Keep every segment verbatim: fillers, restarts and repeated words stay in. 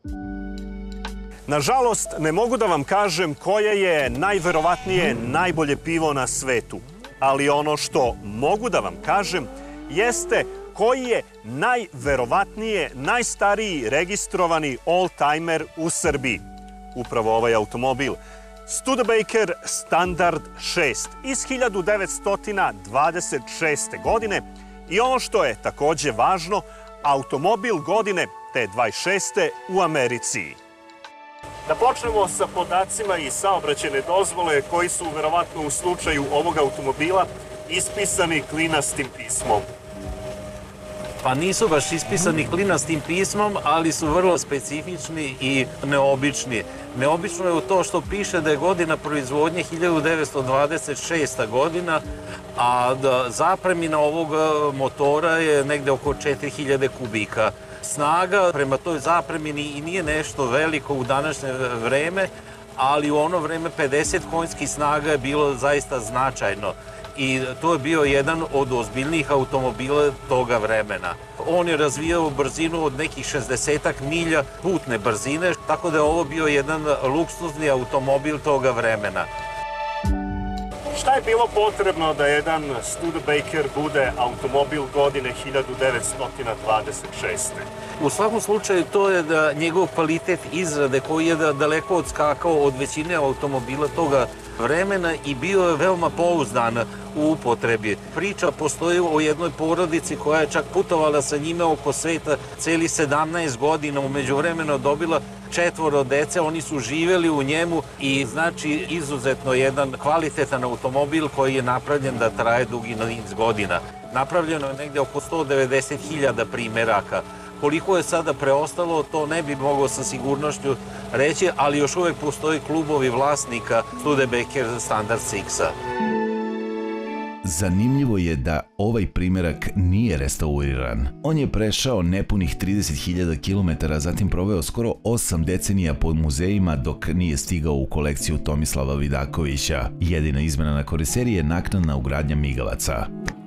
Nažalost, ne mogu da vam kažem koje je najverovatnije najbolje pivo na svetu, ali ono što mogu da vam kažem jeste koji je najverovatnije najstariji registrovani oldtimer u Srbiji. Upravo ovaj automobil. Studebaker Standard šest iz hiljadu devetsto dvadeset šeste. godine i ono što je takođe važno, automobil godine te dvadeset šeste u Americi. Da počnemo sa podacima i saobraćajne dozvole koji su verovatno u slučaju ovog automobila ispisani klinastim pismom. Pa nisu baš ispisani klinastim pismom, ali su vrlo specifični i neobični. Neobično je u to što piše da je godina proizvodnje hiljadu devetsto dvadeset šesta. godina, a zapremina ovog motora je negde oko četiri hiljade kubika. Snaga prema toj zapremini i nije nešto veliko u današnje vreme, ali u ono vreme pedeset konjskih snaga je bilo zaista značajno. I to je bio jedan od ozbiljnijih automobila toga vremena. On je razvijao brzinu od nekih šezdesetak milja putne brzine, tako da je ovo bio jedan luksuzni automobil toga vremena. Šta je bilo potrebno da jedan Studebaker bude automobil godine hiljadu devetsto dvadeset šeste. U svakom slučaju to je da njegov kvalitet izrade koji je daleko odskakao od većine automobila toga vremena i bio je veoma pouzdan u upotrebi. Priča postoji o jednoj porodici koja je čak putovala sa njime oko sveta celi sedamnaest godina, umeđu vremena dobila četvoro dece, oni su živeli u njemu i znači izuzetno jedan kvalitetan automobil koji je napravljen da traje dugi niz godina. Napravljeno je negde oko sto devedeset hiljada primeraka. Koliko je sada preostalo, to ne bi mogao sa sigurnošću reći, ali još uvek postoji klubovi vlasnika Studebaker Standard šest. Zanimljivo je da ovaj primerak nije restauriran. On je prešao nepunih trideset hiljada kilometara, zatim proveo skoro osam decenija po muzejima dok nije stigao u kolekciju Tomislava Vidakovića. Jedina izmena na karoseriji je naknadna ugradnja migavaca.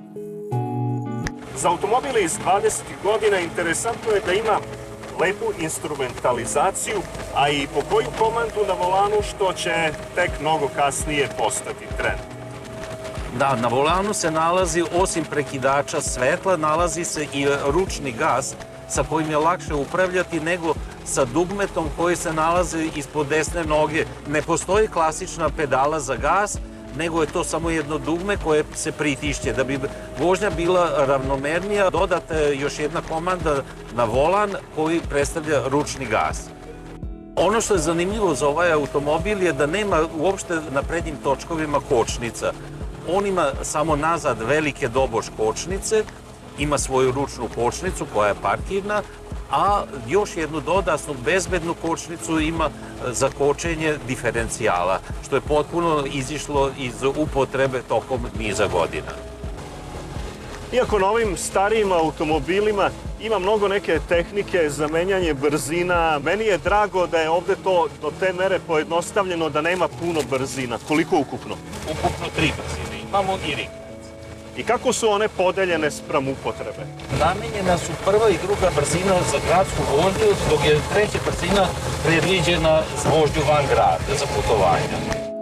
Za automobile iz dvadesetih godina interesantno je da ima lepu instrumentalizaciju, a i po koju komandu na volanu, što će tek mnogo kasnije postati trend. Da, na volanu se nalazi, osim prekidača svetla, nalazi se i ručni gas sa kojim je lakše upravljati nego sa dugmetom koji se nalazi ispod desne noge. Ne postoji klasična pedala za gas, nego je to samo jedno dugme koje se pritišće. Da bi vožnja bila ravnomernija, dodata je još jedna komanda na volan koji predstavlja ručni gas. Ono što je zanimljivo za ovaj automobil je da nema uopšte na prednjim točkovima kočnica. On ima samo nazad velike doboš kočnice, ima svoju ručnu kočnicu koja je parkirna, a još jednu dodatnu bezbednu kočnicu ima za kočenje diferencijala, što je potpuno izišlo iz upotrebe tokom niza godina. Iako na ovim starijim automobilima ima mnogo neke tehnike za menjanje brzina, meni je drago da je ovde to do te mere pojednostavljeno da nema puno brzina. Koliko ukupno? Ukupno tri brzine. Imamo i ring. I kako su one podeljene spram upotrebe? Namenjena su prva i druga brzina za gradsku vožnju, dok je treća brzina predviđena za vožnju van grada, za putovanja.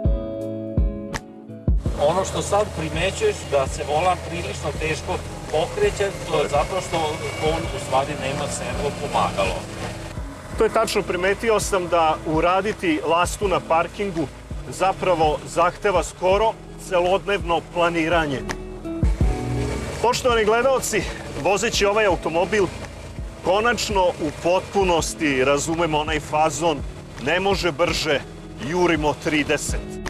Ono što sad primećuješ da se volan prilično teško pokreće, to je zato što on u stvari nema servo pomagalo. To je tačno, primetio sam da uraditi lastu na parkingu zapravo zahteva skoro celodnevno planiranje. Poštovani gledalci, vozeći ovaj automobil, konačno u potpunosti razumemo onaj fazon ne može brže, jurimo trideset.